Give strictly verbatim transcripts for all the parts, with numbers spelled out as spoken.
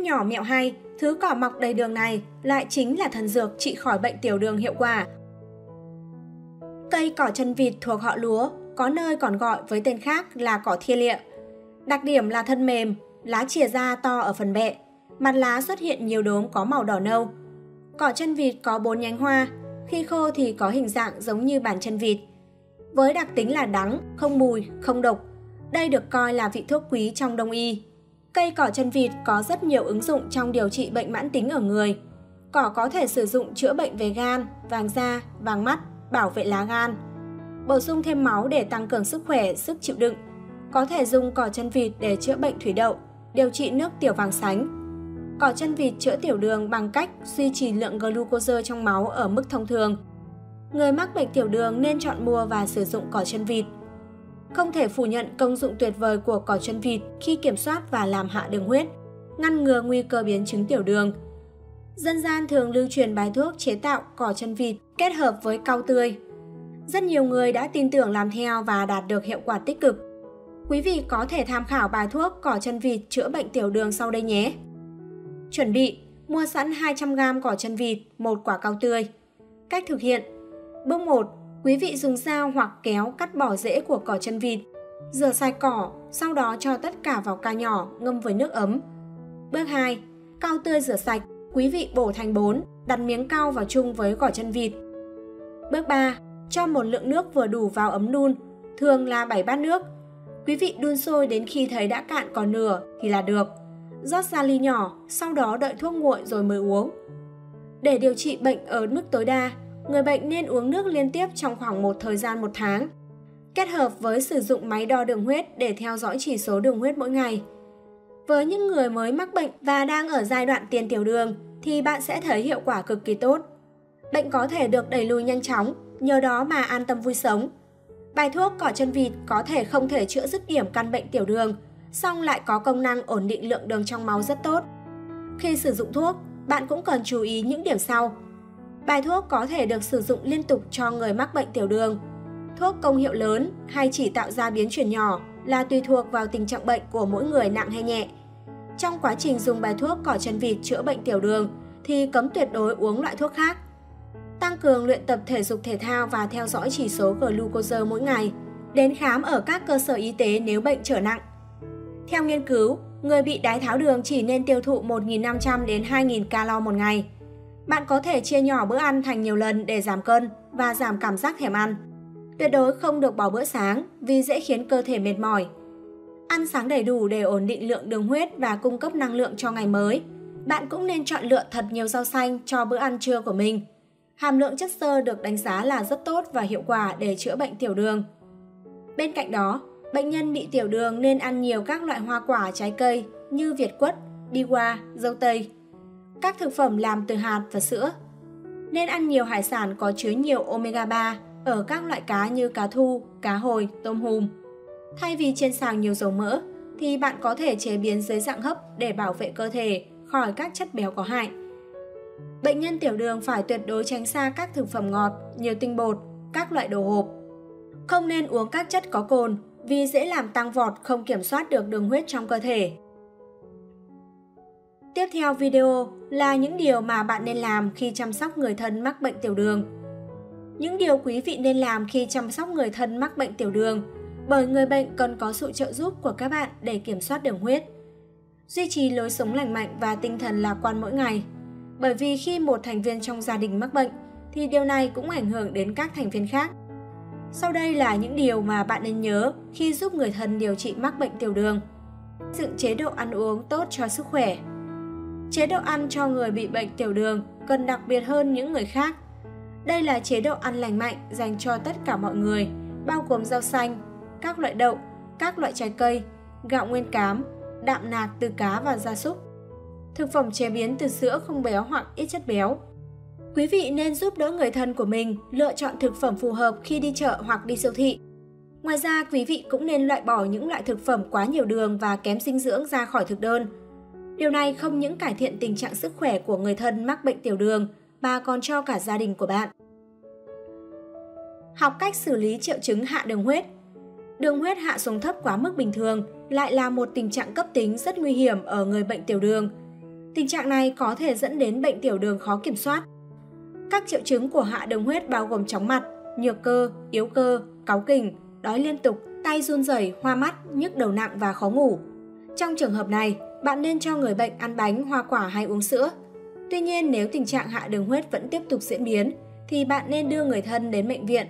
nhỏ mẹo hay, thứ cỏ mọc đầy đường này lại chính là thần dược trị khỏi bệnh tiểu đường hiệu quả. Cây cỏ chân vịt thuộc họ lúa, có nơi còn gọi với tên khác là cỏ thia lịa. Đặc điểm là thân mềm, lá chìa ra to ở phần bẹ, mặt lá xuất hiện nhiều đốm có màu đỏ nâu. Cỏ chân vịt có bốn nhánh hoa, khi khô thì có hình dạng giống như bàn chân vịt. Với đặc tính là đắng, không mùi, không độc, đây được coi là vị thuốc quý trong đông y. Cây cỏ chân vịt có rất nhiều ứng dụng trong điều trị bệnh mãn tính ở người. Cỏ có thể sử dụng chữa bệnh về gan, vàng da, vàng mắt, bảo vệ lá gan. Bổ sung thêm máu để tăng cường sức khỏe, sức chịu đựng. Có thể dùng cỏ chân vịt để chữa bệnh thủy đậu, điều trị nước tiểu vàng sánh. Cỏ chân vịt chữa tiểu đường bằng cách duy trì lượng glucose trong máu ở mức thông thường. Người mắc bệnh tiểu đường nên chọn mua và sử dụng cỏ chân vịt. Không thể phủ nhận công dụng tuyệt vời của cỏ chân vịt khi kiểm soát và làm hạ đường huyết, ngăn ngừa nguy cơ biến chứng tiểu đường. Dân gian thường lưu truyền bài thuốc chế tạo cỏ chân vịt kết hợp với cau tươi. Rất nhiều người đã tin tưởng làm theo và đạt được hiệu quả tích cực. Quý vị có thể tham khảo bài thuốc cỏ chân vịt chữa bệnh tiểu đường sau đây nhé. Chuẩn bị: mua sẵn hai trăm gam cỏ chân vịt, một quả cau tươi. Cách thực hiện: Bước một. Quý vị dùng dao hoặc kéo cắt bỏ rễ của cỏ chân vịt. Rửa sạch cỏ, sau đó cho tất cả vào ca nhỏ, ngâm với nước ấm. Bước hai. Cau tươi rửa sạch, quý vị bổ thành bốn, đặt miếng cau vào chung với cỏ chân vịt. Bước ba. Cho một lượng nước vừa đủ vào ấm đun, thường là bảy bát nước. Quý vị đun sôi đến khi thấy đã cạn còn nửa thì là được. Rót ra ly nhỏ, sau đó đợi thuốc nguội rồi mới uống. Để điều trị bệnh ở mức tối đa, người bệnh nên uống nước liên tiếp trong khoảng một thời gian một tháng. Kết hợp với sử dụng máy đo đường huyết để theo dõi chỉ số đường huyết mỗi ngày. Với những người mới mắc bệnh và đang ở giai đoạn tiền tiểu đường thì bạn sẽ thấy hiệu quả cực kỳ tốt. Bệnh có thể được đẩy lùi nhanh chóng, nhờ đó mà an tâm vui sống. Bài thuốc cỏ chân vịt có thể không thể chữa dứt điểm căn bệnh tiểu đường, song lại có công năng ổn định lượng đường trong máu rất tốt. Khi sử dụng thuốc, bạn cũng cần chú ý những điểm sau. Bài thuốc có thể được sử dụng liên tục cho người mắc bệnh tiểu đường. Thuốc công hiệu lớn hay chỉ tạo ra biến chuyển nhỏ là tùy thuộc vào tình trạng bệnh của mỗi người nặng hay nhẹ. Trong quá trình dùng bài thuốc cỏ chân vịt chữa bệnh tiểu đường thì cấm tuyệt đối uống loại thuốc khác. Tăng cường luyện tập thể dục thể thao và theo dõi chỉ số glucose mỗi ngày. Đến khám ở các cơ sở y tế nếu bệnh trở nặng. Theo nghiên cứu, người bị đái tháo đường chỉ nên tiêu thụ một nghìn năm trăm đến hai nghìn calo một ngày. Bạn có thể chia nhỏ bữa ăn thành nhiều lần để giảm cân và giảm cảm giác thèm ăn. Tuyệt đối không được bỏ bữa sáng vì dễ khiến cơ thể mệt mỏi. Ăn sáng đầy đủ để ổn định lượng đường huyết và cung cấp năng lượng cho ngày mới. Bạn cũng nên chọn lựa thật nhiều rau xanh cho bữa ăn trưa của mình. Hàm lượng chất xơ được đánh giá là rất tốt và hiệu quả để chữa bệnh tiểu đường. Bên cạnh đó, bệnh nhân bị tiểu đường nên ăn nhiều các loại hoa quả trái cây như việt quất, đi qua, dâu tây, các thực phẩm làm từ hạt và sữa. Nên ăn nhiều hải sản có chứa nhiều omega ba ở các loại cá như cá thu, cá hồi, tôm hùm. Thay vì chiên xào nhiều dầu mỡ, thì bạn có thể chế biến dưới dạng hấp để bảo vệ cơ thể khỏi các chất béo có hại. Bệnh nhân tiểu đường phải tuyệt đối tránh xa các thực phẩm ngọt, nhiều tinh bột, các loại đồ hộp. Không nên uống các chất có cồn vì dễ làm tăng vọt không kiểm soát được đường huyết trong cơ thể. Tiếp theo video là những điều mà bạn nên làm khi chăm sóc người thân mắc bệnh tiểu đường. Những điều quý vị nên làm khi chăm sóc người thân mắc bệnh tiểu đường, bởi người bệnh cần có sự trợ giúp của các bạn để kiểm soát đường huyết. Duy trì lối sống lành mạnh và tinh thần lạc quan mỗi ngày. Bởi vì khi một thành viên trong gia đình mắc bệnh, thì điều này cũng ảnh hưởng đến các thành viên khác. Sau đây là những điều mà bạn nên nhớ khi giúp người thân điều trị mắc bệnh tiểu đường. Dựng chế độ ăn uống tốt cho sức khỏe. Chế độ ăn cho người bị bệnh tiểu đường cần đặc biệt hơn những người khác. Đây là chế độ ăn lành mạnh dành cho tất cả mọi người, bao gồm rau xanh, các loại đậu, các loại trái cây, gạo nguyên cám, đạm nạc từ cá và gia súc, thực phẩm chế biến từ sữa không béo hoặc ít chất béo. Quý vị nên giúp đỡ người thân của mình lựa chọn thực phẩm phù hợp khi đi chợ hoặc đi siêu thị. Ngoài ra, quý vị cũng nên loại bỏ những loại thực phẩm quá nhiều đường và kém dinh dưỡng ra khỏi thực đơn. Điều này không những cải thiện tình trạng sức khỏe của người thân mắc bệnh tiểu đường mà còn cho cả gia đình của bạn. Học cách xử lý triệu chứng hạ đường huyết. Đường huyết hạ xuống thấp quá mức bình thường lại là một tình trạng cấp tính rất nguy hiểm ở người bệnh tiểu đường. Tình trạng này có thể dẫn đến bệnh tiểu đường khó kiểm soát. Các triệu chứng của hạ đường huyết bao gồm chóng mặt, nhược cơ, yếu cơ, cáu kỉnh, đói liên tục, tay run rẩy, hoa mắt, nhức đầu nặng và khó ngủ. Trong trường hợp này, bạn nên cho người bệnh ăn bánh, hoa quả hay uống sữa. Tuy nhiên, nếu tình trạng hạ đường huyết vẫn tiếp tục diễn biến, thì bạn nên đưa người thân đến bệnh viện.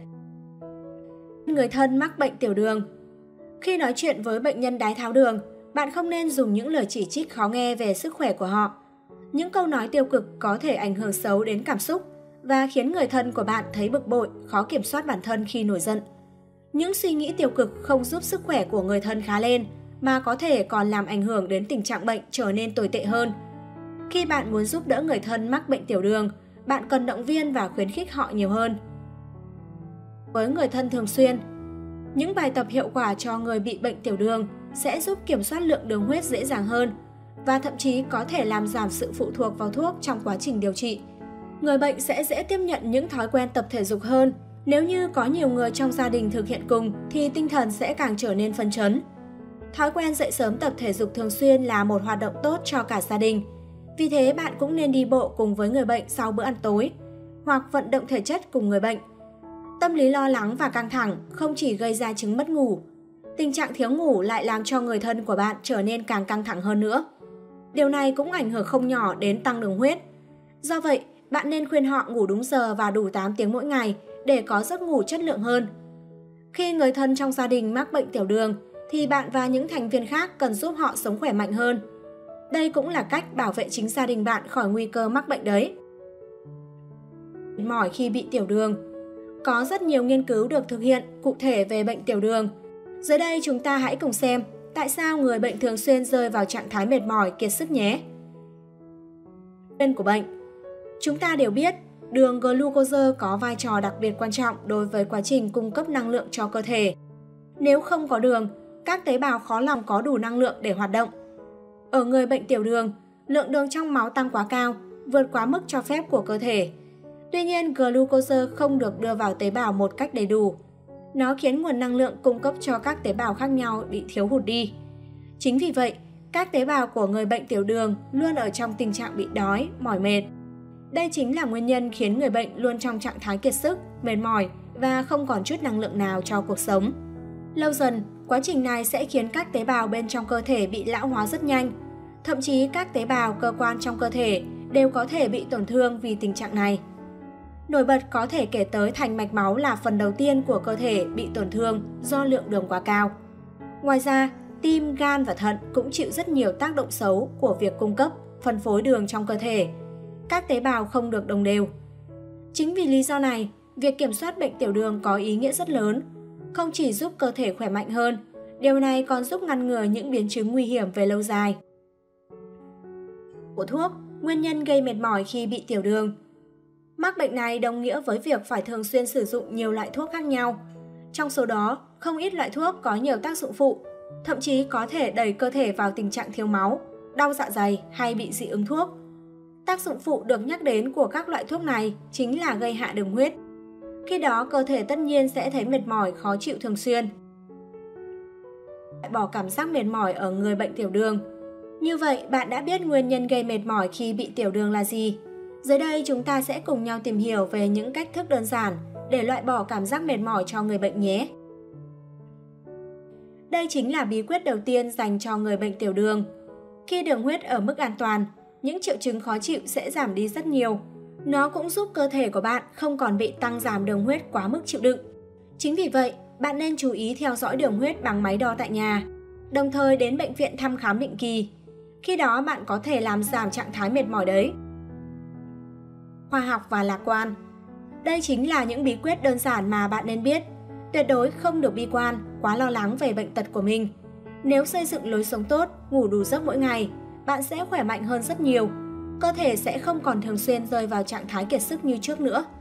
Người thân mắc bệnh tiểu đường. Khi nói chuyện với bệnh nhân đái tháo đường, bạn không nên dùng những lời chỉ trích khó nghe về sức khỏe của họ. Những câu nói tiêu cực có thể ảnh hưởng xấu đến cảm xúc và khiến người thân của bạn thấy bực bội, khó kiểm soát bản thân khi nổi giận. Những suy nghĩ tiêu cực không giúp sức khỏe của người thân khá lên, mà có thể còn làm ảnh hưởng đến tình trạng bệnh trở nên tồi tệ hơn. Khi bạn muốn giúp đỡ người thân mắc bệnh tiểu đường, bạn cần động viên và khuyến khích họ nhiều hơn. Với người thân thường xuyên, những bài tập hiệu quả cho người bị bệnh tiểu đường sẽ giúp kiểm soát lượng đường huyết dễ dàng hơn và thậm chí có thể làm giảm sự phụ thuộc vào thuốc trong quá trình điều trị. Người bệnh sẽ dễ tiếp nhận những thói quen tập thể dục hơn. Nếu như có nhiều người trong gia đình thực hiện cùng thì tinh thần sẽ càng trở nên phấn chấn. Thói quen dậy sớm tập thể dục thường xuyên là một hoạt động tốt cho cả gia đình. Vì thế bạn cũng nên đi bộ cùng với người bệnh sau bữa ăn tối hoặc vận động thể chất cùng người bệnh. Tâm lý lo lắng và căng thẳng không chỉ gây ra chứng mất ngủ, tình trạng thiếu ngủ lại làm cho người thân của bạn trở nên càng căng thẳng hơn nữa. Điều này cũng ảnh hưởng không nhỏ đến tăng đường huyết. Do vậy, bạn nên khuyên họ ngủ đúng giờ và đủ tám tiếng mỗi ngày để có giấc ngủ chất lượng hơn. Khi người thân trong gia đình mắc bệnh tiểu đường, thì bạn và những thành viên khác cần giúp họ sống khỏe mạnh hơn. Đây cũng là cách bảo vệ chính gia đình bạn khỏi nguy cơ mắc bệnh đấy. Mệt mỏi khi bị tiểu đường. Có rất nhiều nghiên cứu được thực hiện cụ thể về bệnh tiểu đường. Dưới đây chúng ta hãy cùng xem tại sao người bệnh thường xuyên rơi vào trạng thái mệt mỏi, kiệt sức nhé. Nguyên của bệnh. Chúng ta đều biết, đường glucose có vai trò đặc biệt quan trọng đối với quá trình cung cấp năng lượng cho cơ thể. Nếu không có đường, các tế bào khó lòng có đủ năng lượng để hoạt động. Ở người bệnh tiểu đường, lượng đường trong máu tăng quá cao, vượt quá mức cho phép của cơ thể. Tuy nhiên, glucose không được đưa vào tế bào một cách đầy đủ. Nó khiến nguồn năng lượng cung cấp cho các tế bào khác nhau bị thiếu hụt đi. Chính vì vậy, các tế bào của người bệnh tiểu đường luôn ở trong tình trạng bị đói, mỏi mệt. Đây chính là nguyên nhân khiến người bệnh luôn trong trạng thái kiệt sức, mệt mỏi và không còn chút năng lượng nào cho cuộc sống. Lâu dần, quá trình này sẽ khiến các tế bào bên trong cơ thể bị lão hóa rất nhanh. Thậm chí các tế bào, cơ quan trong cơ thể đều có thể bị tổn thương vì tình trạng này. Nổi bật có thể kể tới thành mạch máu là phần đầu tiên của cơ thể bị tổn thương do lượng đường quá cao. Ngoài ra, tim, gan và thận cũng chịu rất nhiều tác động xấu của việc cung cấp, phân phối đường trong cơ thể. Các tế bào không được đồng đều. Chính vì lý do này, việc kiểm soát bệnh tiểu đường có ý nghĩa rất lớn, không chỉ giúp cơ thể khỏe mạnh hơn, điều này còn giúp ngăn ngừa những biến chứng nguy hiểm về lâu dài. Của thuốc, nguyên nhân gây mệt mỏi khi bị tiểu đường. Mắc bệnh này đồng nghĩa với việc phải thường xuyên sử dụng nhiều loại thuốc khác nhau. Trong số đó, không ít loại thuốc có nhiều tác dụng phụ, thậm chí có thể đẩy cơ thể vào tình trạng thiếu máu, đau dạ dày hay bị dị ứng thuốc. Tác dụng phụ được nhắc đến của các loại thuốc này chính là gây hạ đường huyết. Khi đó, cơ thể tất nhiên sẽ thấy mệt mỏi, khó chịu thường xuyên. Loại bỏ cảm giác mệt mỏi ở người bệnh tiểu đường. Như vậy, bạn đã biết nguyên nhân gây mệt mỏi khi bị tiểu đường là gì. Dưới đây chúng ta sẽ cùng nhau tìm hiểu về những cách thức đơn giản để loại bỏ cảm giác mệt mỏi cho người bệnh nhé. Đây chính là bí quyết đầu tiên dành cho người bệnh tiểu đường. Khi đường huyết ở mức an toàn, những triệu chứng khó chịu sẽ giảm đi rất nhiều. Nó cũng giúp cơ thể của bạn không còn bị tăng giảm đường huyết quá mức chịu đựng. Chính vì vậy, bạn nên chú ý theo dõi đường huyết bằng máy đo tại nhà, đồng thời đến bệnh viện thăm khám định kỳ. Khi đó bạn có thể làm giảm trạng thái mệt mỏi đấy. Khoa học và lạc quan. Đây chính là những bí quyết đơn giản mà bạn nên biết. Tuyệt đối không được bi quan, quá lo lắng về bệnh tật của mình. Nếu xây dựng lối sống tốt, ngủ đủ giấc mỗi ngày, bạn sẽ khỏe mạnh hơn rất nhiều. Cơ thể sẽ không còn thường xuyên rơi vào trạng thái kiệt sức như trước nữa.